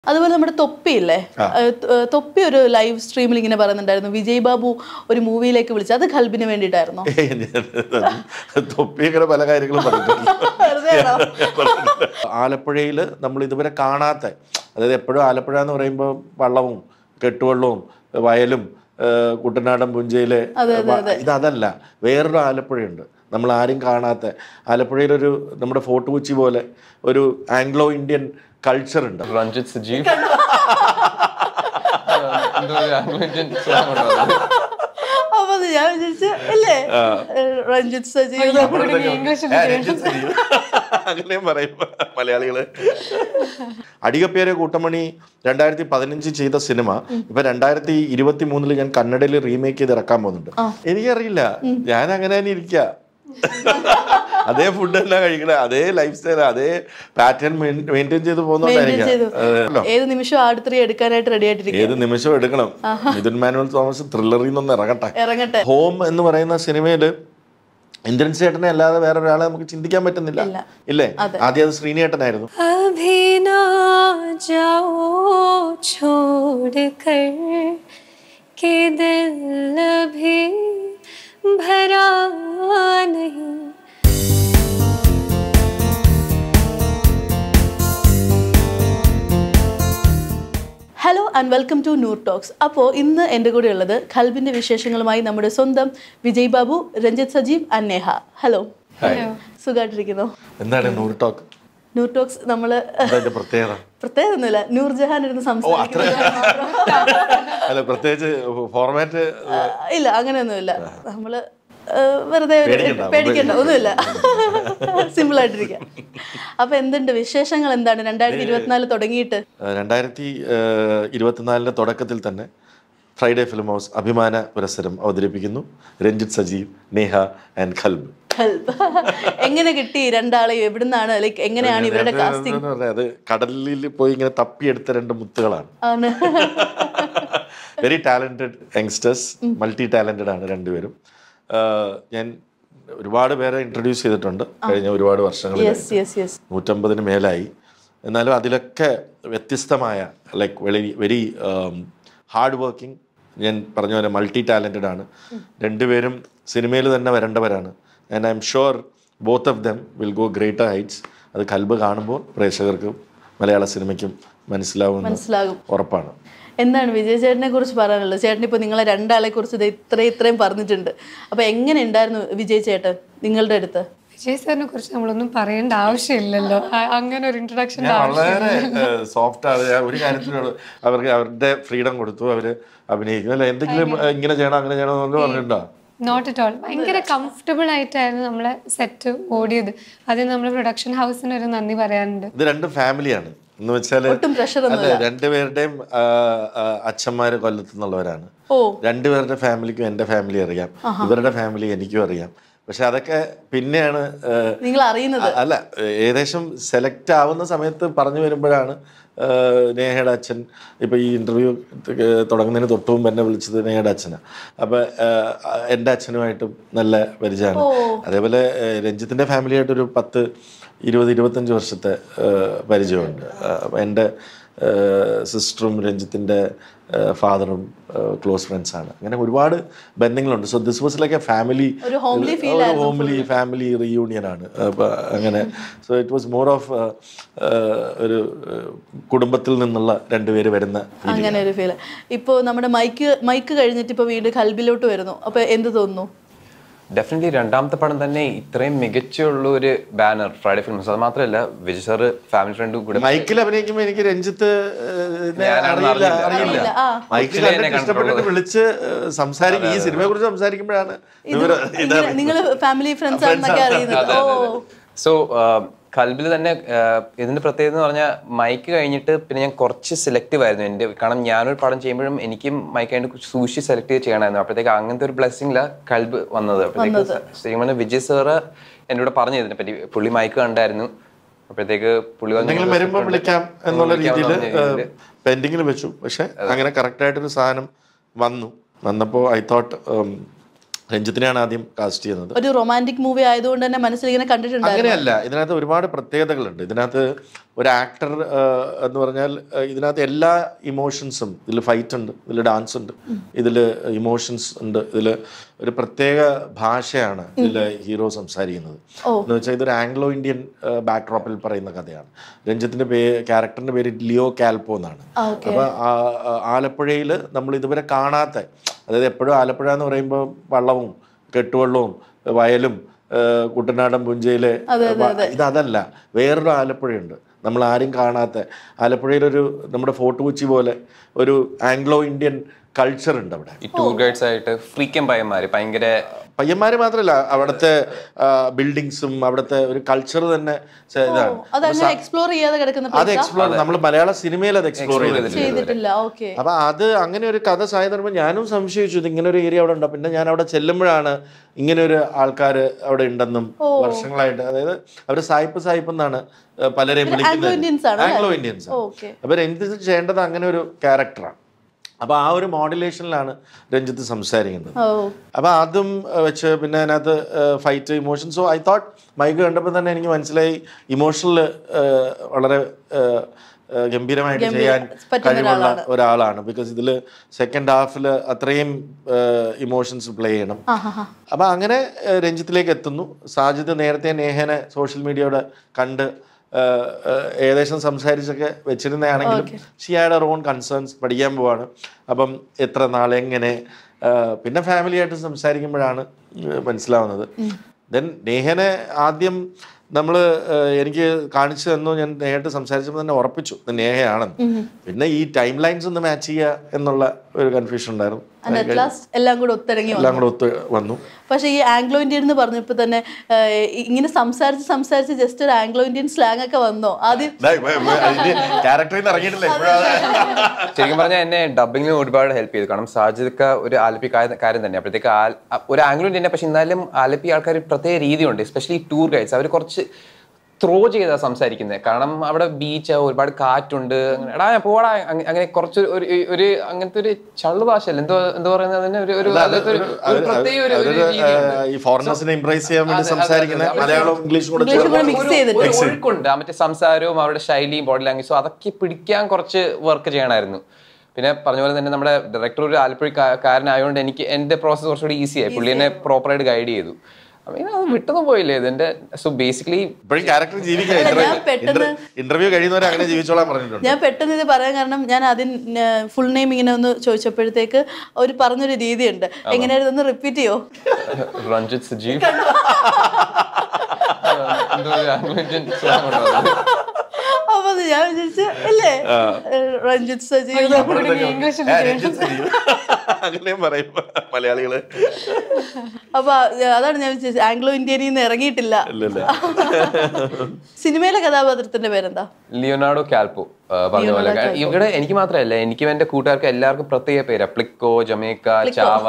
അതുപോലെ നമ്മുടെ തൊപ്പിയില്ലേ, തൊപ്പി ഒരു ലൈവ് സ്ട്രീമിൽ ഇങ്ങനെ പറയുന്നുണ്ടായിരുന്നു വിജയ് ബാബു ഒരു മൂവിയിലേക്ക് വിളിച്ചു. അത് ഖൽബിന് വേണ്ടിയിട്ടായിരുന്നോ? തൊപ്പി ഇങ്ങനെ പല കാര്യങ്ങളും പറഞ്ഞിട്ടുണ്ട്. ആലപ്പുഴയിൽ നമ്മൾ ഇതുവരെ കാണാത്ത, അതായത് എപ്പോഴും ആലപ്പുഴ എന്ന് പറയുമ്പോൾ വള്ളവും കെട്ടുവള്ളവും വയലും കുട്ടനാടൻ പുഞ്ചയിലെ ഇതല്ല, വേറൊരു ആലപ്പുഴയുണ്ട് നമ്മൾ ആരും കാണാത്ത. ആലപ്പുഴയിലൊരു നമ്മുടെ ഫോർട്ട് കൊച്ചി പോലെ ഒരു ആംഗ്ലോ ഇന്ത്യൻ കൾച്ചർ ഉണ്ട്. രഞ്ജിത്ത് സജീവ് അപ്പൊ ഞാൻ വിചാരിച്ചു അല്ലേ രഞ്ജിത്ത് സജീവ് അങ്ങനെയും പറയും മലയാളികള്. അടികപ്പേരെ കൂട്ടമണി 2015 ചെയ്ത സിനിമ ഇപ്പൊ 2023 ഞാൻ കന്നഡയിൽ റീമേക്ക് ചെയ്ത് ഇറക്കാൻ പോകുന്നുണ്ട്. എനിക്കറിയില്ല, ഞാൻ അങ്ങനെ തന്നെ ഇരിക്കുക. അതേ ഫുഡ് എല്ലാം കഴിക്കണേ, അതേ ലൈഫ് സ്റ്റൈൽ, അതേ പാറ്റേൺ മെയിൻറ്റെയിൻ ചെയ്ത് പോകുന്നോണ്ടായിരിക്കും. ഏത് നിമിഷവും ആടുത്രി എടുക്കാനായിട്ട് റെഡി ആയിട്ടിരിക്കും. ഏത് നിമിഷവും എടുക്കണം. മിഥുൻ മാനുവൽ തോമസ് ത്രില്ലറിൽ നിന്നൊന്ന് ഇറങ്ങട്ടെ. ഹോം എന്ന് പറയുന്ന സിനിമയില് ഇന്ദ്രൻ ചേട്ടനെ അല്ലാതെ വേറെ ഒരാളെ നമുക്ക് ചിന്തിക്കാൻ പറ്റുന്നില്ല, ഇല്ലേ? ആദ്യം അത് ശ്രീനിയേട്ടനായിരുന്നു. Hello and welcome to Noor talks. അപ്പോൾ ഇന്ന് എൻ്റെ കൂടെ ഉള്ളത് ഖൽബിൻ്റെ വിശേഷങ്ങളുമായി നമ്മുടെ സ്വന്തം വിജയ് ബാബു, രഞ്ജിത്ത് സജീവ് ആൻഡ് നേഹ. ഹലോ, സുഖമായിട്ടിരിക്കുന്നു? എന്താണ് നൂർ ടോക്ക്? നൂർ ടോക്സ് നമ്മള് പ്രത്യേകത ഒന്നുമില്ല, നൂർജഹാൻ ഇരുന്ന് ഫോർമാറ്റ് ഇല്ല, അങ്ങനെയൊന്നുമില്ല. നമ്മള് വെറുതെ പേടിക്കണ്ട, ഒന്നുമില്ല, സിമ്പിൾ ആയിട്ടിരിക്കാം. അപ്പൊ എന്തുണ്ട് വിശേഷങ്ങൾ? എന്താണ് 2024 തുടങ്ങിയിട്ട്? 2024 തുടക്കത്തിൽ തന്നെ ഫ്രൈഡേ ഫിലിം ഹൗസ് അഭിമാന പുരസ്സരം അവതരിപ്പിക്കുന്നു. രഞ്ജിത്ത് സജീവ്, നേഹ ആൻഡ് ഖൽബ്. എങ്ങനെ കിട്ടി രണ്ടാളെയും? എവിടുന്നാണ്, ലൈക്ക് എങ്ങനെയാണ് ഇവരുടെ കാസ്റ്റിംഗ്? അത് കടലിൽ പോയി ഇങ്ങനെ തപ്പിയെടുത്ത രണ്ട് മുത്തുകളാണ്. Very talented youngsters, multi talented ആണ് രണ്ടുപേരും. ഞാൻ ഒരുപാട് പേരെ ഇൻട്രൊഡ്യൂസ് ചെയ്തിട്ടുണ്ട് കഴിഞ്ഞ ഒരുപാട് വർഷങ്ങളിൽ, 150 മേലായി. എന്നാലും അതിലൊക്കെ വ്യത്യസ്തമായ, ലൈക്ക് വെരി ഹാർഡ് വർക്കിംഗ്, ഞാൻ പറഞ്ഞ പോലെ മൾട്ടി ടാലന്റഡ് ആണ് രണ്ടുപേരും. സിനിമയിൽ തന്നെ വരേണ്ടവരാണ്. And I am sure both of them will go greater heights. അത് ഖൽബ് കാണുമ്പോൾ പ്രേക്ഷകർക്കും മലയാള സിനിമയ്ക്കും മനസ്സിലാകും, ഉറപ്പാണ്. എന്താണ് വിജയ് ചേട്ടനെ കുറിച്ച് പറയാനുള്ളത്? ചേട്ടൻ ഇപ്പോൾ നിങ്ങളെ രണ്ടാളെ കുറിച്ച് ഇത്രയും പറഞ്ഞിട്ടുണ്ട്. അപ്പൊ എങ്ങനെ ഉണ്ടായിരുന്നു വിജയ് ചേട്ടൻ നിങ്ങളുടെ അടുത്ത്? വിജയ് സാറിനെ കുറിച്ച് നമ്മളൊന്നും പറയേണ്ട ആവശ്യമില്ലല്ലോ, അങ്ങനെ ഒരു ഇൻട്രൊഡക്ഷൻ. വളരെ സോഫ്റ്റ് ആണ്. ഒരു കാര്യത്തിനോട് അവർക്ക് അവരുടെ ഫ്രീഡം കൊടുത്തു, അവര് അഭിനയിക്കുന്നു. അല്ല എന്തെങ്കിലും ഇങ്ങനെ ചെയ്യണം അങ്ങനെ ചെയ്യണം എന്ന് പറഞ്ഞിട്ടുണ്ടോ? Not at all. ഭയങ്കര കംഫർട്ടബിൾ ആയിട്ടായിരുന്നു നമ്മളെ സെറ്റ് ഓടിയത്. അതിന് നമ്മൾ പ്രൊഡക്ഷൻ ഹൗസിന് ഒരു നന്ദി പറയാനുണ്ട്. ഇത് രണ്ടും ഫാമിലിയാണ് എന്ന് വെച്ചാല്, രണ്ടുപേരുടെയും അച്ഛന്മാര് കൊല്ലത്തു നിന്നുള്ളവരാണ്. രണ്ടുപേരുടെ ഫാമിലിക്കും എന്റെ ഫാമിലി അറിയാം, ഇവരുടെ ഫാമിലി എനിക്കും അറിയാം. പക്ഷെ അതൊക്കെ പിന്നെയാണ് നിങ്ങൾ അറിയുന്നത്. അല്ല, ഏകദേശം സെലക്ട് ആവുന്ന സമയത്ത് പറഞ്ഞു വരുമ്പോഴാണ് നേഹയുടെ അച്ഛൻ, ഇപ്പൊ ഈ ഇന്റർവ്യൂ തുടങ്ങുന്നതിന് തൊട്ട് മുമ്പ് എന്നെ വിളിച്ചത് നേഹയുടെ അച്ഛനാണ്. അപ്പൊ എൻ്റെ അച്ഛനുമായിട്ടും നല്ല പരിചയമാണ്. അതേപോലെ രഞ്ജിത്തിന്റെ ഫാമിലിയായിട്ടൊരു 10-20-25 വർഷത്തെ പരിചയമുണ്ട്. എൻ്റെ സിസ്റ്ററും രഞ്ജിത്തിൻ്റെ ഫാദറും ക്ലോസ് ഫ്രണ്ട്സ് ആണ്. അങ്ങനെ ഒരുപാട് ബന്ധങ്ങളുണ്ട്. So this was like a family, family reunion ആണ്. അങ്ങനെ so it was more of ഒരു കുടുംബത്തിൽ നിന്നുള്ള രണ്ടുപേര് വരുന്ന അങ്ങനെ ഒരു ഫീൽ. ഇപ്പോൾ നമ്മുടെ മൈക്ക് കഴിഞ്ഞിട്ട് ഇപ്പോൾ വീണ്ടും ഖൽബിലോട്ട് വരുന്നു. അപ്പോൾ എന്ത് തോന്നുന്നു? ഡെഫിനറ്റ്ലി രണ്ടാമത്തെ പടം തന്നെ ഇത്രയും മികച്ചുള്ള ഒരു ബാനർ ഫ്രൈഡേ ഫിലിംസ്. അത് മാത്രമല്ല വിജയ് സാറ് ഫാമിലി ഫ്രണ്ടും കൂടെ മൈക്കിൽ അഭിനയിക്കുമ്പോൾ എനിക്ക് രഞ്ജിത്ത് ഇഷ്ടപ്പെട്ടിട്ട് വിളിച്ച് സംസാരിക്കും. ഈ സിനിമയെ കുറിച്ച് സംസാരിക്കുമ്പോഴാണ് നിങ്ങൾ ഫാമിലി ഫ്രണ്ട്സ് ആണെന്നൊക്കെ അറിയുന്നത്. സോ ഖൽബിൽ തന്നെ ഇതിന്റെ പ്രത്യേകത എന്ന് പറഞ്ഞാൽ മൈക്ക് കഴിഞ്ഞിട്ട് പിന്നെ ഞാൻ കുറച്ച് സെലക്റ്റീവ് ആയിരുന്നു എൻ്റെ. കാരണം ഞാനൊരു പടം ചെയ്യുമ്പോഴും എനിക്കും മൈക്ക് കഴിഞ്ഞിട്ട് സൂക്ഷിച്ച് സെലക്ട് ചെയ്യണമായിരുന്നു. അപ്പോഴത്തേക്ക് അങ്ങനത്തെ ഒരു ബ്ലെസ്സിങ്ങില ഖൽബ് വന്നത്. അപ്പോഴത്തേക്ക് വിജയ് സാറ് എന്നോട് പറഞ്ഞു ഇതിനെ പറ്റി. പുള്ളി മൈക്ക് കണ്ടായിരുന്നു. അപ്പോഴത്തേക്ക് പുള്ളി വരുമ്പോൾ വിളിക്കാം എന്നുള്ള രീതിയിൽ പെൻഡിങ്ങിൽ വെച്ചു. പക്ഷെ അങ്ങനെ കറക്റ്റ് ആയിട്ടൊരു സാധനം വന്നപ്പോൾ ഐ തോട്ട് രഞ്ജിത്തിനെയാണ് ആദ്യം കാസ്റ്റ് ചെയ്യുന്നത്. ഒരു റൊമാൻറ്റിക് മൂവി ആയതുകൊണ്ട് തന്നെ മനസ്സിൽ ഇങ്ങനെ കണ്ടിട്ടുണ്ട്. അങ്ങനെയല്ല, ഇതിനകത്ത് ഒരുപാട് പ്രത്യേകതകളുണ്ട്. ഇതിനകത്ത് ഒരു ആക്ടർ എന്ന് പറഞ്ഞാൽ ഇതിനകത്ത് എല്ലാ ഇമോഷൻസും, ഇതിൽ ഫൈറ്റ് ഉണ്ട്, ഇതിൽ ഡാൻസ് ഉണ്ട്, ഇതിൽ ഇമോഷൻസ് ഉണ്ട്, ഇതിൽ ഒരു പ്രത്യേക ഭാഷയാണ് ഇതിൽ ഹീറോ സംസാരിക്കുന്നത്. എന്ന് വെച്ചാൽ ഇതൊരു ആംഗ്ലോ ഇന്ത്യൻ ബാക്ക്ഡ്രോപ്പിൽ പറയുന്ന കഥയാണ്. രഞ്ജിത്തിന്റെ ക്യാരക്ടറിന്റെ പേര് ലിയോ കാൽപോ എന്നാണ്. അപ്പൊ ആലപ്പുഴയിൽ നമ്മൾ ഇതുവരെ കാണാത്ത, അതായത് എപ്പോഴും ആലപ്പുഴ എന്ന് പറയുമ്പോൾ വള്ളവും കെട്ടുവള്ളവും വയലും കുട്ടനാടൻ പുഞ്ചയിലെ ഇതല്ല, വേറൊരു ആലപ്പുഴയുണ്ട് നമ്മൾ ആരും കാണാത്ത. ആലപ്പുഴയിലൊരു നമ്മുടെ ഫോർട്ട് കൊച്ചി പോലെ ഒരു ആംഗ്ലോ ഇന്ത്യൻ കൾച്ചർ ഉണ്ട് അവിടെ. ഈ ടൂർ ഗൈഡ്സ് ആയിട്ട് ഫ്രീക്കൻ ഭയങ്കര പയ്യന്മാര് മാത്രമല്ല, അവിടുത്തെ ബിൽഡിങ്സും അവിടുത്തെ ഒരു കൾച്ചർ തന്നെ ഇതാണ്. അത് എക്സ്പ്ലോർ നമ്മൾ മലയാള സിനിമയിൽ അത് എക്സ്പ്ലോർ ചെയ്തിട്ടില്ല. അപ്പൊ അത് അങ്ങനെ ഒരു കഥ സാധ്യത ഞാനും സംശയിച്ചു ഇത് ഇങ്ങനെ ഒരു ഏരിയ അവിടെ ഉണ്ടോ. പിന്നെ ഞാൻ അവിടെ ചെല്ലുമ്പോഴാണ് ഇങ്ങനെ ഒരു ആൾക്കാർ അവിടെ ഉണ്ടെന്നും വർഷങ്ങളായിട്ട്, അതായത് അവര് സായിപ്പ് എന്നാണ് പലരെയും വിളിക്കുന്നത്, ആംഗ്ലോ ഇന്ത്യൻസ്. അപ്പൊ രഞ്ജിത്ത് ചെയ്യേണ്ടത് അങ്ങനെ ഒരു ക്യാരക്ടറാണ്. അപ്പോൾ ആ ഒരു മോഡുലേഷനിലാണ് രഞ്ജിത്ത് സംസാരിക്കുന്നത്. അപ്പോൾ അതും വെച്ച് പിന്നെ അതിനകത്ത് fight, emotions. So I thought mike കണ്ടപ്പോൾ തന്നെ എനിക്ക് മനസ്സിലായി ഇമോഷണൽ വളരെ ഗംഭീരമായിട്ട് ചെയ്യാൻ കഴിവുള്ള ഒരാളാണ്. ബിക്കോസ് ഇതിൽ സെക്കൻഡ് ഹാഫിൽ അത്രയും ഇമോഷൻസ് പ്ലേ ചെയ്യണം. അപ്പം അങ്ങനെ രഞ്ജിത്തിലേക്ക് എത്തുന്നു. സാജിദ് നേരത്തെ നേഹനെ സോഷ്യൽ മീഡിയയുടെ കണ്ട് ഏകദേശം സംസാരിച്ചൊക്കെ വെച്ചിരുന്നതാണെങ്കിലും she had her own concerns. പഠിക്കാൻ പോവാണ്, അപ്പം എത്ര നാൾ എങ്ങനെ, പിന്നെ ഫാമിലിയായിട്ട് സംസാരിക്കുമ്പോഴാണ് മനസ്സിലാവുന്നത്. ദെൻ നേഹനെ ആദ്യം നമ്മൾ എനിക്ക് കാണിച്ചു തന്നു, ഞാൻ നേരിട്ട് സംസാരിച്ചപ്പോൾ തന്നെ ഉറപ്പിച്ചു നേഹയാണെന്ന്. പിന്നെ ഈ ടൈം ലൈൻസ് ഒന്ന് മാച്ച് ചെയ്യുക എന്നുള്ള ഒരു കൺഫ്യൂഷൻ ഉണ്ടായിരുന്നു. എല്ലാം കൂടെ ഒത്തു വന്നു. പക്ഷെ ഈ ആംഗ്ലോ ഇന്ത്യൻ എന്ന് പറഞ്ഞപ്പോ തന്നെ ഇങ്ങനെ സംസാരിച്ച് ജസ്റ്റ് ഒരു ആംഗ്ലോ ഇന്ത്യൻ സ്ലാങ് ഒക്കെ വന്നോ ആദ്യം? ശരിക്കും പറഞ്ഞാൽ എന്നെ ഡബിങ്ങിന് ഒരുപാട് ഹെൽപ്പ് ചെയ്തു. കാരണം സാജിദ് ഒരു ആലപ്പിക്കാരൻ തന്നെ. അപ്പോഴത്തേക്ക് ഒരു ആംഗ്ലോ ഇന്ത്യൻ, പക്ഷെ എന്നാലും ആലപ്പി ആൾക്കാർ പ്രത്യേക രീതിയുണ്ട്. എസ്പെഷ്യലി ടൂർ ഗൈഡ്സ് അവർ കുറച്ച് ത്രോ ചെയ്താ സംസാരിക്കുന്നത്. കാരണം അവിടെ ബീച്ച്, ഒരുപാട് കാറ്റുണ്ട്, എടാ ഞാൻ പോടാ, അങ്ങനെ കുറച്ച് ഒരു അങ്ങനത്തെ ഒരു ചള്ളു ഭാഷയല്ല, എന്തോ പറയുന്നത്, ഒഴുക്കുണ്ട് മറ്റേ സംസാരവും അവരുടെ ശൈലിയും ബോഡി ലാംഗ്വേജ്. സോ അതൊക്കെ പിടിക്കാൻ കുറച്ച് വർക്ക് ചെയ്യണമായിരുന്നു. പിന്നെ പറഞ്ഞ പോലെ തന്നെ നമ്മുടെ ഡയറക്ടർ ഒരു ആലപ്പുഴക്കാരനായതുകൊണ്ട് എനിക്ക് എന്റെ പ്രോസസ് കുറച്ചുകൂടി ഈസിയായി. പുള്ളി എന്നെ പ്രോപ്പറായിട്ട് ഗൈഡ് ചെയ്തു. വിട്ടൊന്നും പോയില്ലേ ഇതിന്റെ. സോ ബേസിക്കലി ഇന്റർവ്യൂ കഴിയുന്നവരെ അങ്ങനെ ജീവിച്ചോളാൻ പറഞ്ഞിട്ടുണ്ട്. ഞാൻ പെട്ടെന്ന് ഇത് പറയാൻ കാരണം ഞാൻ ആദ്യം ഫുൾ നെയിം ഇങ്ങനെ ഒന്ന് ചോദിച്ചപ്പോഴത്തേക്ക് ഒരു പറഞ്ഞൊരു രീതിയുണ്ട്. എങ്ങനെയായിരുന്നു ഒന്ന് റിപ്പീറ്റ് ചെയ്യോ? രഞ്ജിത്ത് സജീവ്. അപ്പൊ ഞാൻ വിചാരിച്ചു അല്ലേ രഞ്ജിത്ത് സജീവ് അങ്ങനെ പറയും മലയാളികള്. അപ്പൊ അതാണ് ഞാൻ വിചാരിച്ചത്, ആംഗ്ലോ ഇന്ത്യയിൽ നിന്ന് ഇറങ്ങിയിട്ടില്ല. സിനിമയിലെ കഥാപാത്രത്തിന്റെ പേരെന്താ? Leonardo Calpo. പറഞ്ഞ പോലെ ഇവിടെ എനിക്ക് മാത്രമല്ല, എനിക്കും എന്റെ കൂട്ടുകാർക്ക് എല്ലാവർക്കും പ്രത്യേക പേരാ. പ്ലിക്കോ, ജമൈക്ക, ചാവ.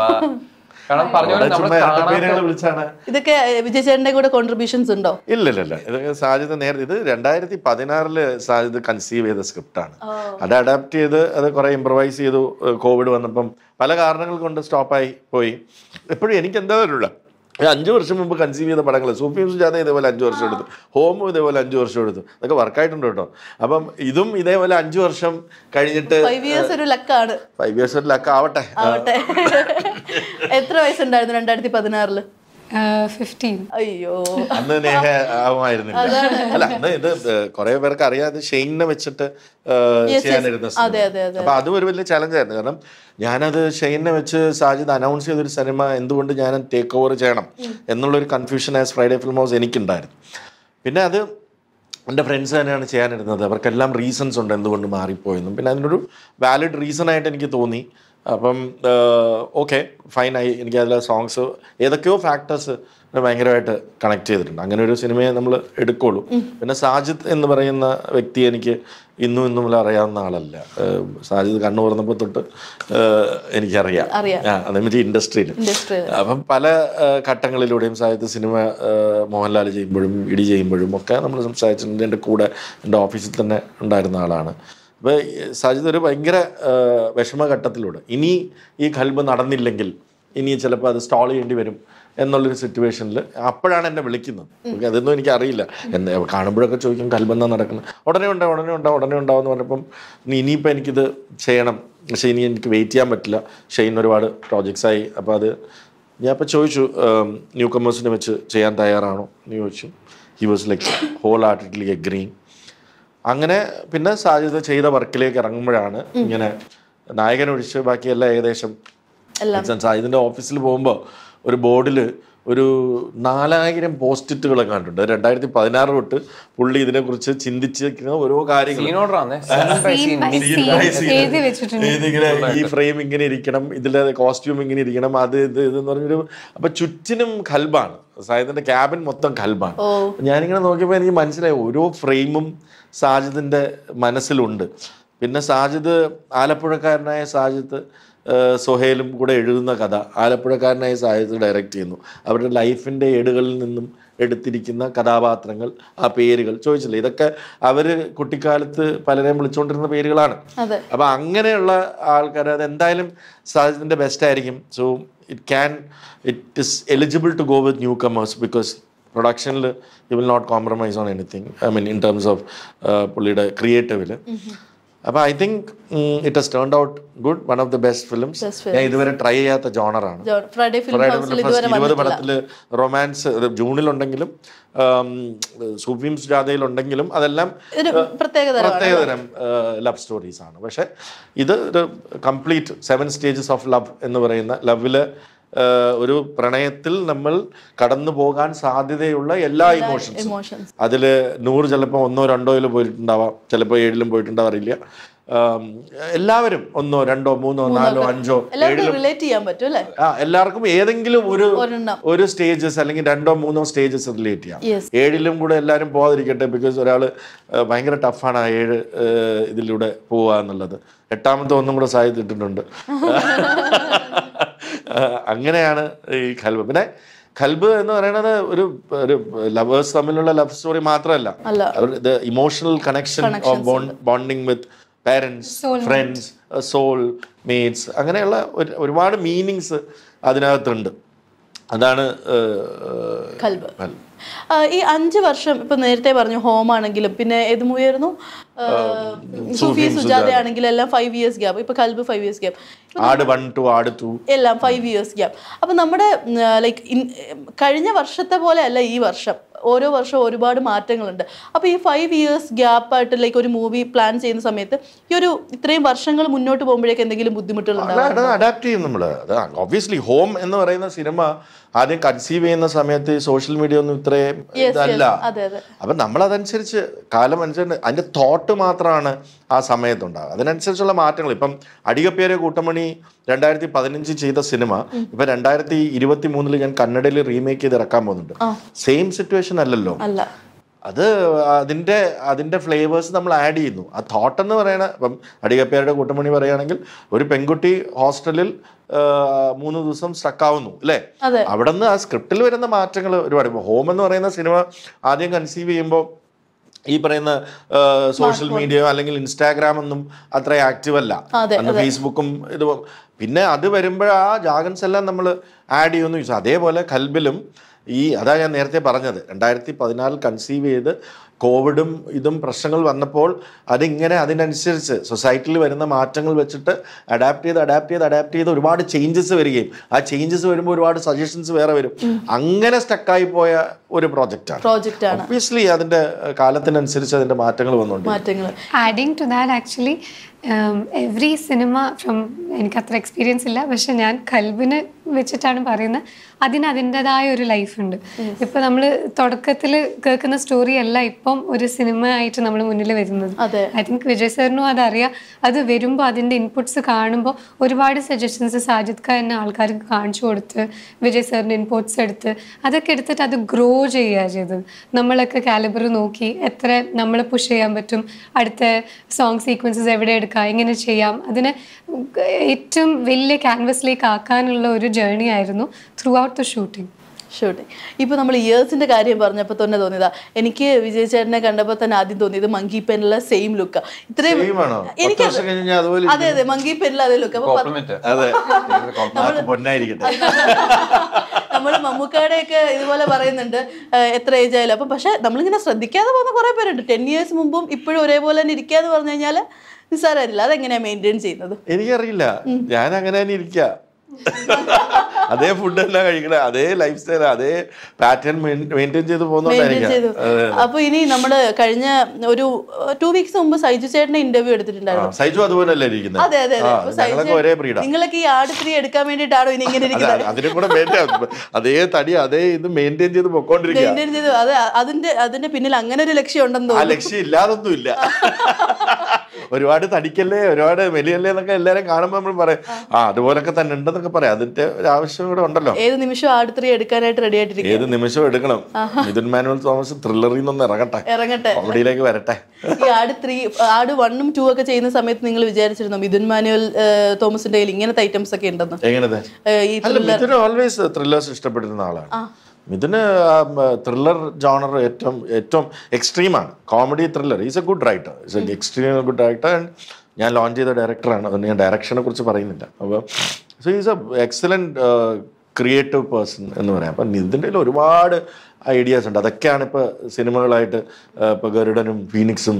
ഇതൊക്കെ വിജയ് ചേട്ടന്റെ കൂടെ കോൺട്രിബ്യൂഷൻസ് ഉണ്ടോ? ഇല്ല. ഇതൊക്കെ സാജിദ് നേരത്തെ, ഇത് 2016 സാജിദ് കൺസീവ് ചെയ്ത സ്ക്രിപ്റ്റാണ്. അത് അഡാപ്റ്റ് ചെയ്ത് അത് കുറെ ഇംപ്രവൈസ് ചെയ്തു. കോവിഡ് വന്നപ്പം പല കാരണങ്ങൾ കൊണ്ട് സ്റ്റോപ്പായി പോയി. എപ്പോഴും എനിക്ക് എന്താ വരുള്ള 5 വർഷം മുമ്പ് കൺസീവ് ചെയ്ത പടങ്ങൾ, സൂഫിയും സുജാത ഇതേപോലെ 5 വർഷം എടുത്തു, ഹോമും ഇതേപോലെ 5 വർഷം എടുത്തു. അതൊക്കെ വർക്കായിട്ടുണ്ട് കേട്ടോ. അപ്പം ഇതും ഇതേപോലെ 5 വർഷം കഴിഞ്ഞിട്ട് 5 ഇയേഴ്സ് ഒരു ലക്കാണ്. 5 ഇയേഴ്സ് ഒരു ലക്ക് ആവട്ടെ. എത്ര വയസ്സുണ്ടായിരുന്നു 2016? 15. അയ്യോ, അന്ന് നേഹ ആവുമായിരുന്നില്ല. അല്ല, അന്ന് ഇത് കുറെ പേർക്ക് അറിയാതെ ഷെയ്നെ വെച്ചിട്ട് ചെയ്യാനിരുന്ന. അപ്പൊ അതും ഒരു വലിയ ചലഞ്ചായിരുന്നു. കാരണം ഞാനത് ഷെയ്നെ വെച്ച് സാജിദ് അനൗൺസ് ചെയ്തൊരു സിനിമ എന്തുകൊണ്ട് ഞാൻ ടേക്ക് ഓവർ ചെയ്യണം എന്നുള്ളൊരു confusion as Friday film house എനിക്കുണ്ടായിരുന്നു. പിന്നെ അത് എൻ്റെ ഫ്രണ്ട്സ് തന്നെയാണ് ചെയ്യാനിരുന്നത്. അവർക്കെല്ലാം റീസൺസ് ഉണ്ട് എന്തുകൊണ്ട് മാറിപ്പോയെന്നും. പിന്നെ അതിനൊരു വാലിഡ് റീസൺ ആയിട്ട് എനിക്ക് തോന്നി. അപ്പം ഓക്കെ ഫൈനായി. എനിക്ക് അതിലെ സോങ്സ് ഏതൊക്കെയോ ഫാക്ടേഴ്സ് ഭയങ്കരമായിട്ട് കണക്ട് ചെയ്തിട്ടുണ്ട്. അങ്ങനെ ഒരു സിനിമയെ നമ്മൾ എടുക്കുള്ളൂ. പിന്നെ സാജിദ് എന്ന് പറയുന്ന വ്യക്തി എനിക്ക് ഇന്നും അറിയാവുന്ന ആളല്ല. സാജിദ് കണ്ണു തുറന്നപ്പോൾ തൊട്ട് എനിക്കറിയാം, അതേമാതിരി ഇൻഡസ്ട്രിയിൽ. അപ്പം പല ഘട്ടങ്ങളിലൂടെയും സാജിദ് സിനിമ മോഹൻലാൽ ചെയ്യുമ്പോഴും ഇടി ചെയ്യുമ്പോഴും ഒക്കെ നമ്മൾ സംസാരിച്ചിട്ടുണ്ട്. എൻ്റെ കൂടെ എൻ്റെ ഓഫീസിൽ തന്നെ ഉണ്ടായിരുന്ന ആളാണ്. അപ്പോൾ സാജിദ് ഒരു ഭയങ്കര വിഷമഘട്ടത്തിലൂടെ, ഇനി ഈ ഖൽബ് നടന്നില്ലെങ്കിൽ ഇനി ചിലപ്പോൾ അത് സ്റ്റോൾ ചെയ്യേണ്ടി വരും എന്നുള്ളൊരു സിറ്റുവേഷനിൽ അപ്പോഴാണ് എന്നെ വിളിക്കുന്നത്. അതൊന്നും എനിക്കറിയില്ല. കാണുമ്പോഴൊക്കെ ചോദിക്കും കൽബെന്നാ നടക്കുന്നത്, ഉടനെ ഉണ്ടാവും എന്ന് പറഞ്ഞപ്പം ഇനിയിപ്പോൾ എനിക്കിത് ചെയ്യണം, പക്ഷേ ഇനി എനിക്ക് വെയിറ്റ് ചെയ്യാൻ പറ്റില്ല. ഷെയ്ൻ ഒരുപാട് പ്രോജക്ട്സായി. അപ്പോൾ അത് ഞാൻ ഇപ്പോൾ ചോദിച്ചു ന്യൂ കമേഴ്സിനെ വെച്ച് ചെയ്യാൻ തയ്യാറാണോ എന്ന് ചോദിച്ചു. He was like wholeheartedly agreeing. അങ്ങനെ പിന്നെ സാജിദ് ചെയ്ത വർക്കിലേക്ക് ഇറങ്ങുമ്പോഴാണ് ഇങ്ങനെ നായകനൊഴിച്ച് ബാക്കിയെല്ലാം ഏകദേശം സാജിദിൻ്റെ ഓഫീസിൽ പോകുമ്പോൾ ഒരു ബോർഡിൽ ഒരു 4000 പോസ്റ്റിറ്റുകളൊക്കെ കണ്ടിട്ടുണ്ട്. 2016 തൊട്ട് പുള്ളി ഇതിനെക്കുറിച്ച് ചിന്തിച്ചിരിക്കുന്ന ഓരോ കാര്യങ്ങൾ, ഈ ഫ്രെയിം ഇങ്ങനെ ഇരിക്കണം, ഇതിലെ കോസ്റ്റ്യൂം ഇങ്ങനെ ഇരിക്കണം, അത് ഇതെന്ന് പറഞ്ഞൊരു. അപ്പൊ ചുറ്റിനും ഖൽബാണ്, സാജിദിന്റെ ക്യാബിൻ മൊത്തം ഖൽബാണ്. ഞാനിങ്ങനെ നോക്കിയപ്പോൾ എനിക്ക് മനസ്സിലായി ഓരോ ഫ്രെയിമും സാജിദിന്റെ മനസ്സിലുണ്ട്. പിന്നെ സാജിദ്, ആലപ്പുഴക്കാരനായ സാജിദ് സൊഹേലും കൂടെ എഴുതുന്ന കഥ ആലപ്പുഴക്കാരനായ സാജിദ് ഡയറക്റ്റ് ചെയ്യുന്നു. അവരുടെ ലൈഫിൻ്റെ ഏടുകളിൽ നിന്നും എടുത്തിരിക്കുന്ന കഥാപാത്രങ്ങൾ, ആ പേരുകൾ ചോദിച്ചില്ലേ, ഇതൊക്കെ അവർ കുട്ടിക്കാലത്ത് പലരെയും വിളിച്ചുകൊണ്ടിരുന്ന പേരുകളാണ്. അപ്പം അങ്ങനെയുള്ള ആൾക്കാർ അതെന്തായാലും സാജിദിൻ്റെ ബെസ്റ്റ് ആയിരിക്കും. So it is eligible to go with new comers because പ്രൊഡക്ഷനിൽ you will not compromise on anything. I mean in terms of പുള്ളിയുടെ ക്രിയേറ്റീവിൽ. അപ്പോൾ I think it has turned out good. One of the best films. ഞാൻ ഇതുവരെ try ചെയ്യാത്ത ജോണറാണ്. 20 പടത്തിൽ romance ജൂണിലുണ്ടെങ്കിലും സൂഫീം സുജാതയിലുണ്ടെങ്കിലും അതെല്ലാം പ്രത്യേകതരം ലവ് സ്റ്റോറീസ് ആണ്. പക്ഷെ ഇത് ഒരു കംപ്ലീറ്റ് 7 സ്റ്റേജസ് ഓഫ് ലവ് എന്ന് പറയുന്ന ലവില് ഒരു പ്രണയത്തിൽ നമ്മൾ കടന്നു പോകാൻ സാധ്യതയുള്ള എല്ലാ ഇമോഷൻസും അതിൽ 100 ചിലപ്പോൾ 1, 2 പോയിട്ടുണ്ടാവാം, ചിലപ്പോൾ 7 പോയിട്ടുണ്ടാവാറില്ല. എല്ലാവരും 1, 2, 3, 4, 5 എല്ലാവർക്കും ഏതെങ്കിലും ഒരു സ്റ്റേജസ് അല്ലെങ്കിൽ 2, 3 സ്റ്റേജസ് റിലേറ്റ് ചെയ്യാം. 7 കൂടെ എല്ലാവരും പോകാതിരിക്കട്ടെ. ബിക്കോസ് ഒരാൾ ഭയങ്കര ടഫാണ് ആ 7 ഇതിലൂടെ പോവുക എന്നുള്ളത്. 8ാമത്തെ ഒന്നും കൂടെ സാധിച്ചിട്ടുണ്ട്. അങ്ങനെയാണ് ഈ ഖൽബ്. പിന്നെ ഖൽബ് എന്ന് പറയുന്നത് ഒരു ലവേഴ്സ് തമ്മിലുള്ള ലവ് സ്റ്റോറി മാത്രമല്ല, emotional connection of bonding with parents, friends, soul mates, അങ്ങനെയുള്ള ഒരുപാട് മീനിങ്സ് അതിനകത്തുണ്ട്. അതാണ് ഖൽബ്. ഈ 5 വർഷം ഇപ്പൊ നേരത്തെ പറഞ്ഞു ഹോം ആണെങ്കിലും പിന്നെ ഏത് മൂവി ആയിരുന്നു, സൂഫി സുജാത ആണെങ്കിലും എല്ലാം 5 years ഗ്യാപ്പ്. ഇപ്പൊ ഖൽബ് 5 years ഗ്യാപ്പ്, എല്ലാം 5 years ഗ്യാപ്പ്. അപ്പൊ നമ്മുടെ ലൈക്ക് കഴിഞ്ഞ വർഷത്തെ പോലെ അല്ല ഈ വർഷം. ഓരോ വർഷവും ഒരുപാട് മാറ്റങ്ങളുണ്ട്. അപ്പോൾ ഈ 5 years ഗ്യാപ്പായിട്ട് ലൈക്ക് ഒരു മൂവി പ്ലാൻ ചെയ്യുന്ന സമയത്ത് ഈ ഒരു ഇത്രയും വർഷങ്ങൾ മുന്നോട്ട് പോകുമ്പോഴേക്ക് എന്തെങ്കിലും ബുദ്ധിമുട്ടുകളുണ്ടാവും? അഡാപ്റ്റ് ചെയ്യും നമ്മൾ. ഒബ്വിയസ്ലി ഹോം എന്ന് പറയുന്ന സിനിമ ആദ്യം കൺസീവ് ചെയ്യുന്ന സമയത്ത് സോഷ്യൽ മീഡിയ ഒന്നും ഇത്രയും ഇതല്ല. അപ്പം നമ്മളതനുസരിച്ച് കാലം അനുസരിച്ച് അതിൻ്റെ തോട്ട് മാത്രമാണ് ആ സമയത്തുണ്ടാകുക. അതിനനുസരിച്ചുള്ള മാറ്റങ്ങൾ. ഇപ്പം അടികപ്പേരെ കൂട്ടമണി 2015 ചെയ്ത സിനിമ ഇപ്പം 2023 ഞാൻ കന്നഡയിൽ റീമേക്ക് ചെയ്ത് ഇറക്കാൻ പോകുന്നുണ്ട്. സെയിം സിറ്റുവേഷൻ അല്ലല്ലോ. അത് അതിൻ്റെ ഫ്ലേവേഴ്സ് നമ്മൾ ആഡ് ചെയ്യുന്നു. ആ തോട്ട് എന്ന് പറയണ ഇപ്പം അടികപ്പേരുടെ കൂട്ടമണി പറയുകയാണെങ്കിൽ ഒരു പെൺകുട്ടി ഹോസ്റ്റലിൽ 3 ദിവസം സ്റ്റക്കാവുന്നു അല്ലേ? അവിടെ നിന്ന് ആ സ്ക്രിപ്റ്റിൽ വരുന്ന മാറ്റങ്ങൾ ഒരുപാട്. ഹോം എന്ന് പറയുന്ന സിനിമ ആദ്യം കൺസീവ് ചെയ്യുമ്പോൾ ഈ പറയുന്ന സോഷ്യൽ മീഡിയ അല്ലെങ്കിൽ ഇൻസ്റ്റാഗ്രാം ഒന്നും അത്ര ആക്റ്റീവ് അല്ല. അന്ന് ഫേസ്ബുക്കും ഇത്. പിന്നെ അത് വരുമ്പോൾ ആ ജാഗൻസ് എല്ലാം നമ്മൾ ആഡ് ചെയ്യുമെന്ന് ചോദിച്ചു. അതേപോലെ ഖൽബിലും അതാ ഞാൻ നേരത്തെ പറഞ്ഞത് 2014 കൺസീവ് ചെയ്ത് കോവിഡും ഇതും പ്രശ്നങ്ങൾ വന്നപ്പോൾ അതിങ്ങനെ അതിനനുസരിച്ച് സൊസൈറ്റിയിൽ വരുന്ന മാറ്റങ്ങൾ വെച്ചിട്ട് അഡാപ്റ്റ് ചെയ്ത് ഒരുപാട് ചേഞ്ചസ് വരികയും ആ ചേഞ്ചസ് വരുമ്പോൾ ഒരുപാട് സജഷൻസ് വേറെ വരും. അങ്ങനെ സ്റ്റക്കായി പോയ ഒരു പ്രോജക്റ്റാണ്. ഒബ്വിയസ്ലി അതിന്റെ കാലത്തിനനുസരിച്ച് അതിന്റെ മാറ്റങ്ങൾ വന്നുകൊണ്ട്. Adding to that actually every cinema from എനിക്ക് അത്ര എക്സ്പീരിയൻസ് ഇല്ല, പക്ഷെ ഞാൻ ഖൽബിനെ വെച്ചിട്ടാണ് പറയുന്നത്. അതിൻ്റെതായ ഒരു ലൈഫുണ്ട്. ഇപ്പം നമ്മൾ തുടക്കത്തിൽ കേൾക്കുന്ന സ്റ്റോറി അല്ല ഇപ്പം ഒരു സിനിമ ആയിട്ട് നമ്മൾ മുന്നിൽ വരുന്നത്. ഐ തിങ്ക് വിജയ് സാറിനും അതറിയാം. അത് വരുമ്പോൾ അതിൻ്റെ ഇൻപുട്സ് കാണുമ്പോൾ ഒരുപാട് സജഷൻസ് സാജിദ് ഖാൻ എന്നെ ആൾക്കാർക്ക് കാണിച്ചു കൊടുത്ത് വിജയ് സാറിൻ്റെ ഇൻപുട്സ് എടുത്ത് അതൊക്കെ എടുത്തിട്ട് അത് ഗ്രോ ചെയ്യുക ചെയ്തത്. നമ്മളൊക്കെ കാലിബർ നോക്കി എത്ര നമ്മൾ പുഷ് ചെയ്യാൻ പറ്റും, അടുത്ത സോങ് സീക്വൻസസ് എവിടെ എടുക്കാം, എങ്ങനെ ചെയ്യാം, അതിനെ ഏറ്റവും വലിയ ക്യാൻവസിലേക്ക് ആക്കാനുള്ള ഒരു ജേർണി ആയിരുന്നു throughout the shooting. Shooting. ഇപ്പോൾ നമ്മൾ ഇയേഴ്സിന്റെ കാര്യം പറഞ്ഞപ്പോൾ തന്നെ തോന്നിയതാ, എനിക്ക് വിജയ് ചേട്ടനെ കണ്ടപ്പോൾ തന്നെ ആദ്യം തോന്നിയത് മങ്കി പെന്നിലെ സെയിം ലുക്ക്. ഇത്രയും എനിക്ക് അതെ അതെ മങ്കി പെന്നിൽ അതേ ലുക്ക്. അപ്പൊ നമ്മൾ മമ്മൂക്കയുടെയൊക്കെ ഇതുപോലെ പറയുന്നുണ്ട് എത്ര ഏജ് ആയാലും. അപ്പൊ പക്ഷെ നമ്മളിങ്ങനെ ശ്രദ്ധിക്കാതെ പോകുന്ന കുറെ പേരുണ്ട്. 10 years മുമ്പും ഇപ്പോഴും ഒരേപോലെ തന്നെ ഇരിക്കാന്ന് പറഞ്ഞു കഴിഞ്ഞാൽ നിസ്സാരമില്ല. അതെങ്ങനെയാ മെയിൻറ്റെയിൻ ചെയ്യുന്നത്? എനിക്കറിയില്ല, ഞാൻ അങ്ങനെ തന്നെ ഇരിക്കുക. അതേ ഫുഡ് എല്ലാം കഴിക്കണേ, അതേ ലൈഫ് സ്റ്റൈൽ, അതേ പാറ്റേൺ മെയിൻറ്റെയിൻ ചെയ്ത് പോകുന്നോണ്ടായിരിക്കും. അപ്പൊ ഇനി നമ്മുടെ കഴിഞ്ഞ ഒരു 2 weeks മുമ്പ് സൈജു ചേട്ടനെ ഇന്റർവ്യൂ എടുത്തിട്ടുണ്ടായിരുന്നു. സൈജു അതുപോലല്ലേ ഇരിക്കുന്നത്? അതെ അതെ അതെ. ഒരേ ബ്രീഡാ. നിങ്ങളൊക്കെ ഈ ആട് 3 എടുക്കാൻ വേണ്ടിയിട്ടാണോ ഇനി ഇങ്ങനെ ഇരിക്കുന്നത്? അതിനും കൂടെ അതേ തടി അതേ ഇത് മെയിൻറ്റെയിൻ ചെയ്ത് പൊക്കോണ്ടിരിക്കുക. അതിന്റെ പിന്നിൽ അങ്ങനെ ഒരു ലക്ഷ്യം ഉണ്ടെന്ന് തോന്നുന്നു. ലക്ഷ്യം ഇല്ലാതൊന്നും ഇല്ല. ഒരുപാട് തടിക്കല്ലേ, ഒരുപാട് വലിയല്ലേ എന്നൊക്കെ എല്ലാരും കാണുമ്പോൾ നമ്മൾ പറയും അതുപോലൊക്കെ തന്നെ ഉണ്ടെന്നൊക്കെ പറയാം. അതിന്റെ ഒരു ആവശ്യം കൂടെ ഉണ്ടല്ലോ. ഏത് നിമിഷം ആട് 3 എടുക്കാനായിട്ട് റെഡി ആയിട്ടിരിക്കും. ഏത് നിമിഷം എടുക്കണം. മിഥുൻ മാനുവൽ തോമസ് ത്രില്ലറിൽ നിന്നൊന്ന് ഇറങ്ങട്ടെ, കോമഡിയിലേക്ക് വരട്ടെ. ഈ ആട് 1 ഉം 2 ഒക്കെ ചെയ്യുന്ന സമയത്ത് നിങ്ങൾ വിചാരിച്ചിരുന്നോ മിഥുൻ മാനുവൽ തോമസിന്റെ കയ്യിൽ ഇങ്ങനത്തെ ഐറ്റംസ് ഒക്കെ ഉണ്ടെന്ന്? എങ്ങനത്തെ? മിഥുൻ ഓൾവേസ് ത്രില്ലേഴ്സ് ഇഷ്ടപ്പെട്ടിരുന്ന ആളാണ്. മിഥുന് ത്രില്ലർ ജോണർ ഏറ്റവും എക്സ്ട്രീമാണ്. Comedy thriller. Is a good writer, is a extreme good writer. ഞാൻ ലോഞ്ച് ചെയ്ത ഡയറക്ടറാണ്. അതുകൊണ്ട് ഞാൻ ഡയറക്ഷനെ കുറിച്ച് പറയുന്നില്ല. അപ്പോൾ so is a excellent creative person എന്ന് പറയാം. അപ്പം ഇതിൻ്റെ ഒരുപാട് ഐഡിയാസ് ഉണ്ട്. അതൊക്കെയാണ് ഇപ്പോൾ സിനിമകളായിട്ട് ഇപ്പോൾ ഗരുഡനും ഫീനിക്സും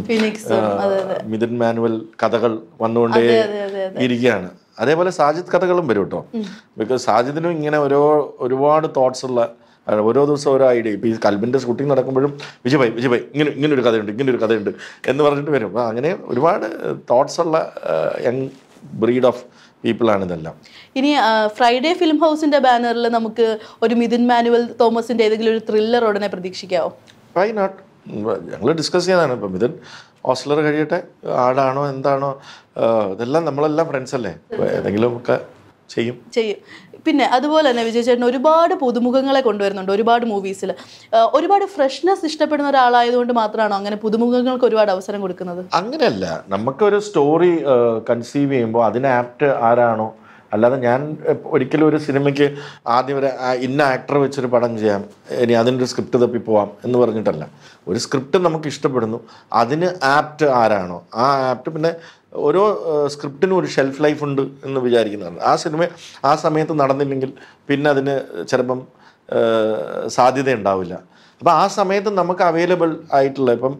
മിഥുൻ മാനുവൽ കഥകൾ വന്നുകൊണ്ടേ ഇരിക്കുകയാണ്. അതേപോലെ സാജിദ് കഥകളും വരും കേട്ടോ. ബിക്കോസ് സാജിദിനും ഇങ്ങനെ ഒരുപാട് തോട്ട്സ് ഉള്ള, ഓരോ ദിവസം ഓരോ ഐഡിയ. ഇപ്പോൾ ഈ കൽബിൻ്റെ ഷൂട്ടിംഗ് നടക്കുമ്പോഴും വിജയ് ഇങ്ങനൊരു കഥയുണ്ട് എന്ന് പറഞ്ഞിട്ട് വരും. അപ്പോൾ അങ്ങനെ ഒരുപാട് തോട്ട്സ് ഉള്ള യങ് ബ്രീഡ് ഓഫ് പീപ്പിളാണ് ഇതെല്ലാം. ഇനി ഫ്രൈഡേ ഫിലിം ഹൗസിന്റെ ബാനറിൽ നമുക്ക് ഒരു മിഥുൻ മാനുവൽ തോമസിന്റെ ഏതെങ്കിലും ഒരു ത്രില്ലർ ഉടനെ പ്രതീക്ഷിക്കാവോ? Why not? ഞങ്ങൾ ഡിസ്കസ് ചെയ്തതാണ്. ഇപ്പം മിഥുൻ ഹോസ്റ്റലർ കഴിയട്ടെ, ആടാണോ എന്താണോ, ഇതെല്ലാം നമ്മളെല്ലാം ഫ്രണ്ട്സ് അല്ലേ, ഏതെങ്കിലും ഒക്കെ ചെയ്യും. പിന്നെ അതുപോലെ തന്നെ വിജയ് ചേട്ടൻ ഒരുപാട് പുതുമുഖങ്ങളെ കൊണ്ടുവരുന്നുണ്ട് ഒരുപാട് മൂവീസിൽ. ഒരുപാട് ഫ്രഷ്നെസ് ഇഷ്ടപ്പെടുന്ന ഒരാളായതുകൊണ്ട് മാത്രമാണോ അങ്ങനെ പുതുമുഖങ്ങൾക്ക് ഒരുപാട് അവസരം കൊടുക്കുന്നത്? അങ്ങനെയല്ല, നമുക്കൊരു സ്റ്റോറി കൺസീവ് ചെയ്യുമ്പോൾ അതിന് ആപ്റ്റ് ആരാണോ, അല്ലാതെ ഞാൻ ഒരിക്കലും ഒരു സിനിമയ്ക്ക് ആദ്യം ഒരു ഇന്ന ആക്ടർ വെച്ചൊരു പടം ചെയ്യാം, ഇനി അതിൻ്റെ ഒരു സ്ക്രിപ്റ്റ് തപ്പി പോവാം എന്ന് പറഞ്ഞിട്ടല്ല. ഒരു സ്ക്രിപ്റ്റ് നമുക്ക് ഇഷ്ടപ്പെടുന്നു, അതിന് ആപ്റ്റ് ആരാണോ ആ ആപ്റ്റ്. പിന്നെ ഓരോ സ്ക്രിപ്റ്റിനും ഒരു ഷെൽഫ് ലൈഫ് ഉണ്ട് എന്ന് വിചാരിക്കുന്നതാണ്. ആ സിനിമ ആ സമയത്ത് നടന്നില്ലെങ്കിൽ പിന്നെ അതിന് ചിലപ്പം സാധ്യത ഉണ്ടാവില്ല. അപ്പം ആ സമയത്ത് നമുക്ക് അവൈലബിൾ ആയിട്ടുള്ള, ഇപ്പം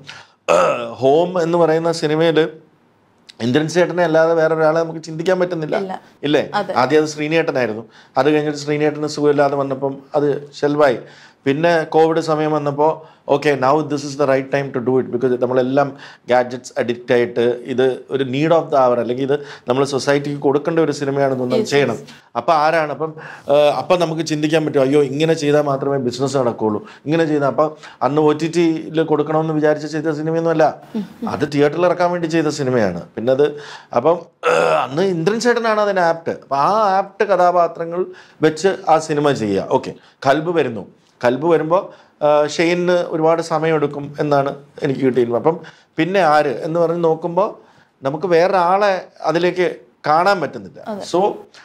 ഹോം എന്ന് പറയുന്ന സിനിമയിൽ ഇന്ദ്രൻസ് ചേട്ടനെ അല്ലാതെ വേറെ ഒരാളെ നമുക്ക് ചിന്തിക്കാൻ പറ്റുന്നില്ല, ഇല്ലേ? ആദ്യം അത് ശ്രീനേട്ടനായിരുന്നു. അത് കഴിഞ്ഞിട്ട് ശ്രീനേട്ടന് സുഖമില്ലാതെ വന്നപ്പം അത് ഷെൽവായി. പിന്നെ കോവിഡ് സമയം വന്നപ്പോൾ okay, now this is the right time to do it. Because നമ്മളെല്ലാം ഗാഡ്ജറ്റ്സ് അഡിക്റ്റ് ആയിട്ട് ഇത് ഒരു നീഡ് ഓഫ് ദ അവർ, അല്ലെങ്കിൽ ഇത് നമ്മൾ സൊസൈറ്റിക്ക് കൊടുക്കേണ്ട ഒരു സിനിമയാണെന്ന് ചെയ്യണം. അപ്പം ആരാണ് അപ്പം നമുക്ക് ചിന്തിക്കാൻ പറ്റും, അയ്യോ ഇങ്ങനെ ചെയ്താൽ മാത്രമേ ബിസിനസ് നടക്കുകയുള്ളൂ, ഇങ്ങനെ ചെയ്താൽ. അപ്പം അന്ന് OTT-യിൽ കൊടുക്കണമെന്ന് വിചാരിച്ച് ചെയ്ത സിനിമയൊന്നുമല്ല, അത് തിയേറ്ററിൽ ഇറക്കാൻ വേണ്ടി ചെയ്ത സിനിമയാണ്. പിന്നെ അത് അപ്പം അന്ന് ഇന്ദ്രൻ ചേട്ടനാണ് അതിന് ആപ്റ്റ്. അപ്പം ആ ആപ്റ്റ് കഥാപാത്രങ്ങൾ വെച്ച് ആ സിനിമ ചെയ്യുക. ഓക്കെ, കൽബ് വരുമ്പോൾ ഷെയ്നിന് ഒരുപാട് സമയമെടുക്കും എന്നാണ് എനിക്ക് കിട്ടിയിരുന്നത്. അപ്പം പിന്നെ ആര് എന്ന് പറഞ്ഞ് നോക്കുമ്പോൾ നമുക്ക് വേറൊരാളെ അതിലേക്ക് കാണാൻ പറ്റുന്നില്ല. So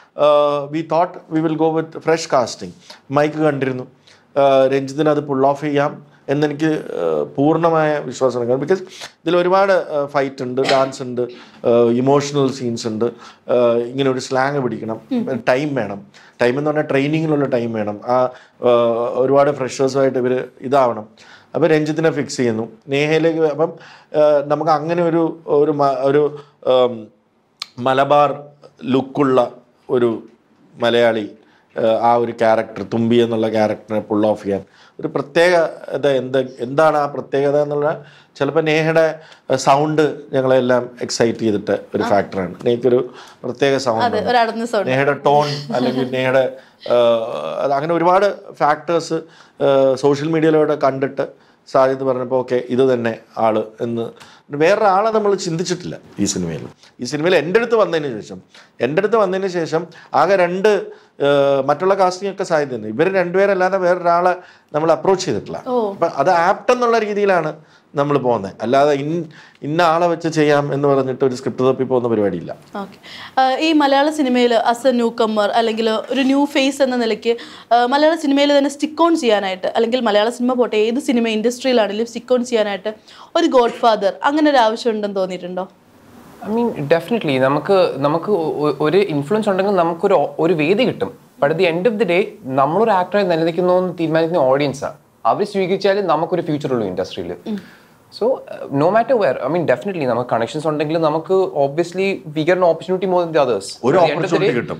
we thought we will go with fresh casting. Mike കണ്ടിരുന്നു, രഞ്ജിത്തിന് അത് പുൾ ഓഫ് ചെയ്യാം എന്നെനിക്ക് പൂർണ്ണമായ വിശ്വാസമാണ്. ബിക്കോസ് ഇതിൽ ഒരുപാട് ഫൈറ്റ് ഉണ്ട്, ഡാൻസ് ഉണ്ട്, ഇമോഷണൽ സീൻസ് ഉണ്ട്. ഇങ്ങനെ ഒരു സ്ലാങ് പിടിക്കണം, ടൈം വേണം. ടൈം എന്ന് പറഞ്ഞാൽ ട്രെയിനിങ്ങിലുള്ള ടൈം വേണം. ഒരുപാട് ഫ്രഷേഴ്സുമായിട്ട് ഇവർ ഇതാവണം. അപ്പോൾ രഞ്ജിത്തിനെ ഫിക്സ് ചെയ്യുന്നു, നേഹയിലേക്ക്. അപ്പം നമുക്ക് അങ്ങനെ ഒരു മലബാർ ലുക്കുള്ള ഒരു മലയാളി, ആ ഒരു ക്യാരക്ടർ തുമ്പി എന്നുള്ള ക്യാരക്ടറിനെ പുൾ ഓഫ് ചെയ്യാൻ ഒരു പ്രത്യേകത എന്താണ് ആ പ്രത്യേകത എന്നുള്ള ചിലപ്പോൾ നേഹയുടെ സൗണ്ട് ഞങ്ങളെല്ലാം എക്സൈറ്റ് ചെയ്തിട്ട് ഒരു ഫാക്ടറാണ്. നേഹയ്ക്കൊരു പ്രത്യേക സൗണ്ട്, നേഹയുടെ ടോൺ, അല്ലെങ്കിൽ നേഹയുടെ അങ്ങനെ ഒരുപാട് ഫാക്ടേഴ്സ് സോഷ്യൽ മീഡിയയിലൂടെ കണ്ടിട്ട് സാജിദ് പറഞ്ഞപ്പോൾ ഓക്കെ ഇത് തന്നെ ആള് എന്ന്. വേറൊരാളെ നമ്മൾ ചിന്തിച്ചിട്ടില്ല ഈ സിനിമയിൽ. എൻ്റെ അടുത്ത് വന്നതിന് ശേഷം ആകെ 2 മറ്റുള്ള കാസ്റ്റിംഗ് ഒക്കെ സാധ്യതയുണ്ട്. ഇവർ 2 പേരല്ലാതെ വേറൊരാളെ നമ്മൾ അപ്രോച്ച് ചെയ്തിട്ടില്ല. അപ്പം അത് ആപ്റ്റ് എന്നുള്ള രീതിയിലാണ് നമ്മൾ പോകുന്നത്. അല്ലാതെ ഇന്ന ആളെ വെച്ച് ചെയ്യാം എന്ന് പറഞ്ഞിട്ട് ഒരു സ്ക്രിപ്റ്റ് തപ്പി പോകുന്ന പരിപാടിയില്ല. ഓക്കെ. ഈ മലയാള സിനിമയിൽ ആസ് എ ന്യൂ കമ്മർ അല്ലെങ്കിൽ ഒരു ന്യൂ ഫേസ് എന്ന നിലയ്ക്ക് മലയാള സിനിമയിൽ തന്നെ സ്റ്റിക്ക് ഓൺ ചെയ്യാനായിട്ട്, അല്ലെങ്കിൽ മലയാള സിനിമ പോട്ടെ ഏത് സിനിമ ഇൻഡസ്ട്രിയിലാണെങ്കിലും സ്റ്റിക്ക് ഓൺ ചെയ്യാനായിട്ട് ഒരു ഗോഡ് ഫാദർ അങ്ങനെ ഒരു ആവശ്യം ഉണ്ടെന്ന് തോന്നിയിട്ടുണ്ടോ? ഐ മീൻ ഡെഫിനറ്റ്ലി നമുക്ക് ഒരു ഇൻഫ്ലുവൻസ് ഉണ്ടെങ്കിൽ നമുക്കൊരു വേദി കിട്ടും. But at the end of the day നമ്മളൊരു ആക്ടറായി നിലനിൽക്കുന്നു എന്ന് തീരുമാനിക്കുന്ന ഓഡിയൻസാണ്. അവർ സ്വീകരിച്ചാൽ നമുക്കൊരു ഫ്യൂച്ചർ ഉള്ളൂ ഇൻഡസ്ട്രിയിൽ. So no matter where, I mean definitely നമുക്ക് കണക്ഷൻസ് ഉണ്ടെങ്കിൽ നമുക്ക് obviously we get an opportunity more than the others. ഒരു ഓപ്പർച്യൂണിറ്റി കിട്ടും.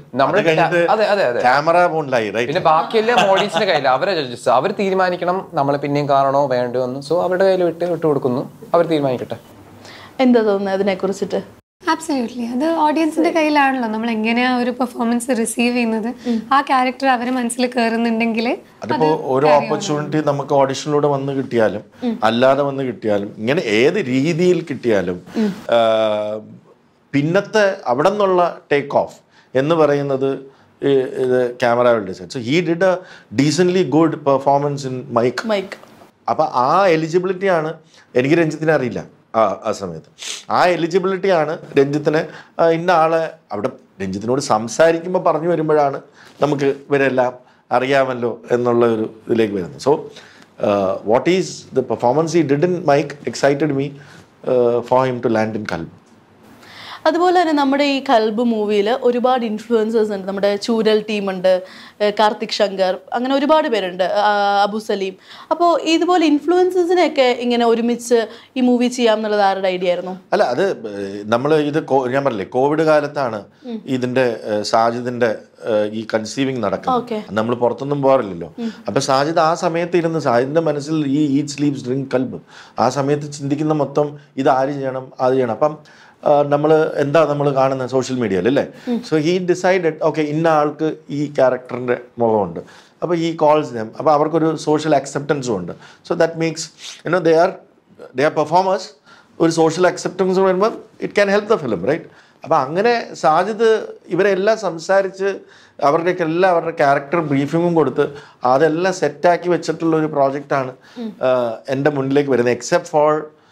പിന്നെ ബാക്കിയെല്ലാം ഓഡിയൻസിന്റെ കയ്യിൽ, അവരെ ജഡ്ജസ് അവർ തീരുമാനിക്കണം നമ്മളെ പിന്നെയും കാണണോ വേണ്ടോ എന്ന്. സോ അവരുടെ കയ്യിൽ വിട്ട് കൊടുക്കുന്നു, അവർ തീരുമാനിക്കട്ടെ. എന്താ തോന്നുന്നത് അതിനെ കുറിച്ചിട്ട്? ആബ്സല്യൂട്ട്ലി, അത് ഓഡിയൻസിന്റെ കയ്യിലാണല്ലോ. നമ്മൾ എങ്ങനെയാ ഒരു പെർഫോമൻസ് റിസീവ് ചെയ്യുന്നത്, ആ ക്യാരക്ടർ അവരെ മനസ്സിൽ കയറുന്നുണ്ടെങ്കിൽ അതിപ്പോ ഓരോ ഓപ്പർച്യൂണിറ്റി നമുക്ക് ഓഡിഷനിലൂടെ വന്ന് കിട്ടിയാലും അല്ലാതെ വന്ന് കിട്ടിയാലും ഇങ്ങനെ ഏത് രീതിയിൽ കിട്ടിയാലും പിന്നത്തെ അവിടെ നിന്നുള്ള ടേക്ക് ഓഫ് എന്ന് പറയുന്നത് ഇത് camera will decide. So he did a decently good performance in Mike. അപ്പൊ ആ എലിജിബിലിറ്റിയാണ് എനിക്ക് രഞ്ജിത്തിനെ അറിയില്ല ആ സമയത്ത്. ആ എലിജിബിലിറ്റിയാണ് രഞ്ജിത്തിനെ ഇന്ന ആളെ അവിടെ രഞ്ജിത്തിനോട് സംസാരിക്കുമ്പോൾ പറഞ്ഞു വരുമ്പോഴാണ് നമുക്ക് ഇവരെല്ലാം അറിയാമല്ലോ എന്നുള്ള ഒരു ഇതിലേക്ക് വരുന്നത്. So what is the performance he did in Mike excited me for him to land in Kalb. അതുപോലെ തന്നെ നമ്മുടെ ഈ കൽബ് മൂവിയിൽ ഒരുപാട് ഇൻഫ്ലുവൻസേഴ്സ് ഉണ്ട്. നമ്മുടെ ചൂരൽ ടീമുണ്ട്, കാർത്തിക് ശങ്കർ, അങ്ങനെ ഒരുപാട് പേരുണ്ട്, അബു സലീം. അപ്പോൾ ഇതുപോലെ ഇൻഫ്ലുവൻസേഴ്സിനെയൊക്കെ ഇങ്ങനെ ഒരുമിച്ച് ഈ മൂവി ചെയ്യാം എന്നുള്ളത് ആരുടെ ഐഡിയ ആയിരുന്നു? അല്ല, അത് നമ്മൾ ഇത് ഞാൻ പറഞ്ഞില്ലേ കോവിഡ് കാലത്താണ് ഇതിന്റെ സാജിദിന്റെ ഈ കൺസീവിങ് നടക്കുന്നത്. നമ്മൾ പുറത്തൊന്നും പോകാറില്ലല്ലോ. അപ്പൊ സാജിദ് ആ സമയത്ത് ഇരുന്ന് സാജിദിന്റെ മനസ്സിൽ ഈ ഈറ്റ് സ്ലീപ്സ് ഡ്രിങ്ക് കൽബ് ആ സമയത്ത് ചിന്തിക്കുന്ന മൊത്തം ഇത് ആര് ചെയ്യണം അത് ചെയ്യണം. അപ്പം നമ്മൾ കാണുന്നത് സോഷ്യൽ മീഡിയയിൽ അല്ലേ. സോ ഹീ ഡിസൈഡഡ് ഓക്കെ ഇന്ന ആൾക്ക് ഈ ക്യാരക്ടറിൻ്റെ മുഖമുണ്ട്, അപ്പോൾ ഈ കോൾസ് ദം, അപ്പോൾ അവർക്കൊരു സോഷ്യൽ അക്സെപ്റ്റൻസും ഉണ്ട്. So that makes they are performers. ഒരു സോഷ്യൽ അക്സെപ്റ്റൻസ് വരുമ്പോൾ it can help the film, right? അപ്പോൾ അങ്ങനെ സാജിദ് ഇവരെല്ലാം സംസാരിച്ച് അവരുടെ ക്യാരക്ടർ ബ്രീഫിങ്ങും കൊടുത്ത് അതെല്ലാം സെറ്റാക്കി വെച്ചിട്ടുള്ള ഒരു പ്രോജക്റ്റാണ് എൻ്റെ മുന്നിലേക്ക് വരുന്നത്. എക്സെപ്റ്റ് ഫോർ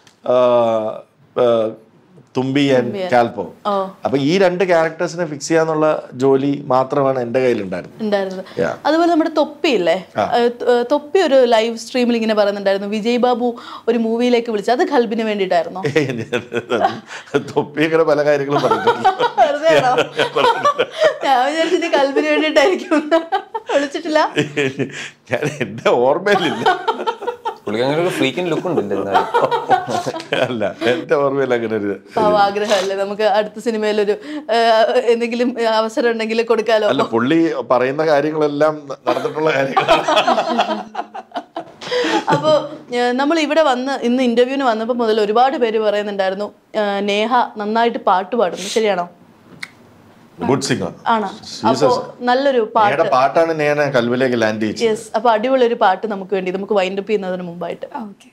തുമ്പി ആൻഡ് കാൽപോ. അപ്പൊ ഈ രണ്ട് ക്യാരക്ടേഴ്സിനെ ഫിക്സ് ചെയ്യാന്നുള്ള ജോലി മാത്രമാണ് എന്റെ കയ്യിലുണ്ടായിരുന്നത്. അതുപോലെ നമ്മുടെ തൊപ്പി ഇല്ലേ, തൊപ്പി ഒരു ലൈവ് സ്ട്രീമിൽ ഇങ്ങനെ പറയുന്നുണ്ടായിരുന്നു വിജയ് ബാബു ഒരു മൂവിയിലേക്ക് വിളിച്ചു, അത് കൽബിന് വേണ്ടിയിട്ടായിരുന്നു. തൊപ്പി ഇങ്ങനെ പല കാര്യങ്ങളും ഞാൻ വിചാരിച്ചിട്ട് കൽബിന് വേണ്ടിയിട്ടായിരിക്കും. വിളിച്ചിട്ടില്ല, എന്റെ ഓർമ്മയിലില്ല. അല്ല, എന്റെ ഓർമ്മയിൽ അങ്ങനെ ഒരു ആഗ്രഹമല്ലേ നമുക്ക് അടുത്ത സിനിമയിലൊരു എന്തെങ്കിലും അവസരം ഉണ്ടെങ്കിൽ കൊടുക്കാലോ. അല്ല, പുള്ളി പറയുന്ന കാര്യങ്ങളെല്ലാം നടന്നിട്ടുള്ള കാര്യങ്ങളാണ്. അപ്പോൾ നമ്മൾ ഇവിടെ വന്ന് ഇന്ന് ഇന്റർവ്യൂവിന് വന്നപ്പോൾ മുതൽ ഒരുപാട് പേര് പറയുന്നുണ്ടായിരുന്നു നേഹ നന്നായിട്ട് പാട്ട് പാടുന്നു, ശരിയാണോ? ഗുഡ് സിംഗർ ആണ്. അപ്പോൾ നല്ലൊരു പാട്ടാണ് നേഹ കൽബിലേക്ക് ലാൻഡ് ചെയ്തത്. യെസ്, അപ്പോൾ അടിപൊളി ഒരു പാട്ട് നമുക്ക് വേണ്ടി നമുക്ക് വൈൻഡ് അപ്പ് ചെയ്യുന്നതിന് മുമ്പായിട്ട്. ഓക്കെ.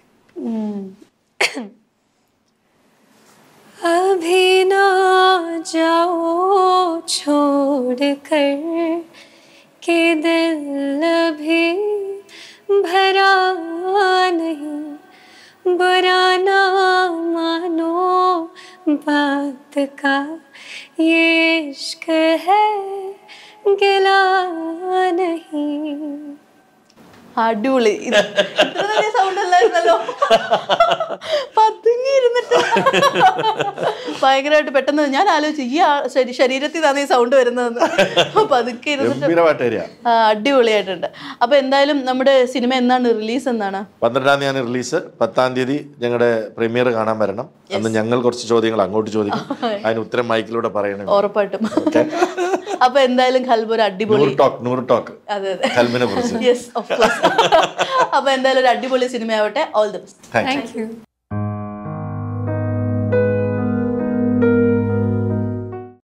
अभी ना जाओ छोड़ कर के दिल अभी भरा नहीं, बुरा ना मानो बात का, ये इश्क है गिला नहीं. അടിപൊളി. സൗണ്ട് അല്ലായിരുന്നല്ലോ, പതുങ്ങിയിരുന്നിട്ട് ഭയങ്കരമായിട്ട് പെട്ടെന്ന് ഞാൻ ആലോചിച്ചു ഈ ശരീരത്തിൽ തന്നെ ഈ സൗണ്ട് വരുന്നതെന്ന്. പതുക്കെ ഇരുന്നിട്ട് അടിപൊളിയായിട്ടുണ്ട്. അപ്പൊ എന്തായാലും നമ്മുടെ സിനിമ എന്നാണ് റിലീസ്? എന്നാണ് 12-ാം തീയതി റിലീസ്. 10-ാം തീയതി ഞങ്ങളുടെ പ്രീമിയർ കാണാൻ വരണം. അന്ന് ഞങ്ങൾ കുറച്ച് ചോദ്യങ്ങൾ അങ്ങോട്ട് ചോദിക്കും, അതിന് ഉത്തരം മൈക്കിലൂടെ പറയണം. ഉറപ്പായിട്ടും. അപ്പൊ എന്തായാലും കൽബ് ഒരു അടിപൊളി ടോക്ക് കൽബിനെ കുറിച്ച്. Yes, of course. അപ്പൊ എന്തായാലും ഒരു അടിപൊളി സിനിമയാവട്ടെ. All the best. Thank U.